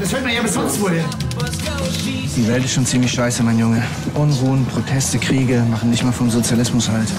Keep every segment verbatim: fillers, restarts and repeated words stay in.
Das hört man ja bis sonst wohin. Die Welt ist schon ziemlich scheiße, mein Junge. Unruhen, Proteste, Kriege machen nicht mal vom Sozialismus halt.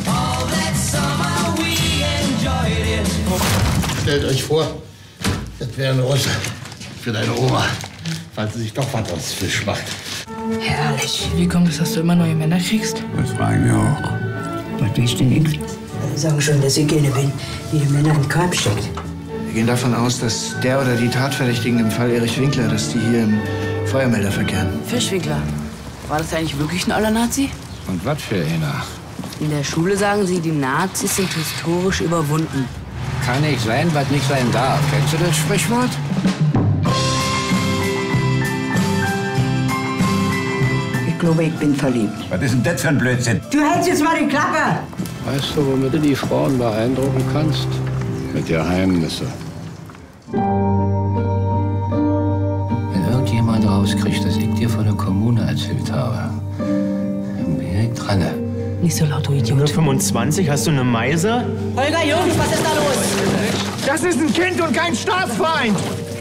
Stellt euch vor, das wäre ein Russe für deine Oma, falls sie sich doch was aus Fisch macht. Herrlich. Wie kommt es, dass du immer neue Männer kriegst? Das fragen wir auch. Was willst du denn eigentlich? Sie sagen schon, dass ich eine bin, die den Männern im Korb steckt. Wir gehen davon aus, dass der oder die Tatverdächtigen im Fall Erich Winkler, dass die hier im Feuermelder verkehren. Fischwinkler. War das eigentlich wirklich ein Aller-Nazi? Und was für einer? In der Schule sagen sie, die Nazis sind historisch überwunden. Kann nicht sein, was nicht sein darf. Kennst du das Sprichwort? Ich glaube, ich bin verliebt. Was ist denn das für ein Blödsinn? Du hältst jetzt mal die Klappe! Weißt du, womit du die Frauen beeindrucken kannst? Mit Geheimnisse. Wenn irgendjemand rauskriegt, dass ich dir von der Kommune erzählt habe, dann bin ich dran. Nicht so laut, du Idiot. fünfundzwanzig, hast du eine Meise? Holger, Jungs, was ist da los? Das ist ein Kind und kein Staatsfeind!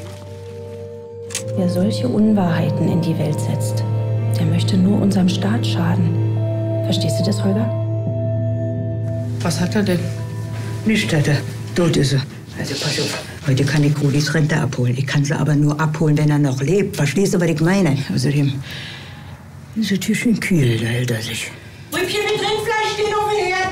Wer solche Unwahrheiten in die Welt setzt, der möchte nur unserem Staat schaden. Verstehst du das, Holger? Was hat er denn? Nicht hat er. Tot ist er. Also pass auf, heute kann ich Rudis Rente abholen. Ich kann sie aber nur abholen, wenn er noch lebt. Verstehst du, was ich meine? Außerdem ist er tief in Kiel, da hält er sich. Rübchen mit Rindfleisch stehen auf dem Herd.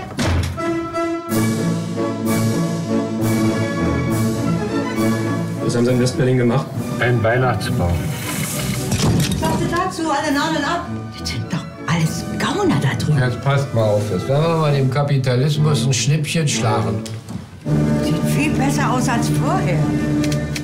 Was haben Sie in West-Berlin gemacht? Ein Weihnachtsbaum. Was sagst du dazu? Alle Nadeln ab. Das sind doch alles Gauner da drüben. Jetzt passt mal auf, jetzt werden wir mal dem Kapitalismus ein Schnippchen schlagen. Sieht viel besser aus als vorher.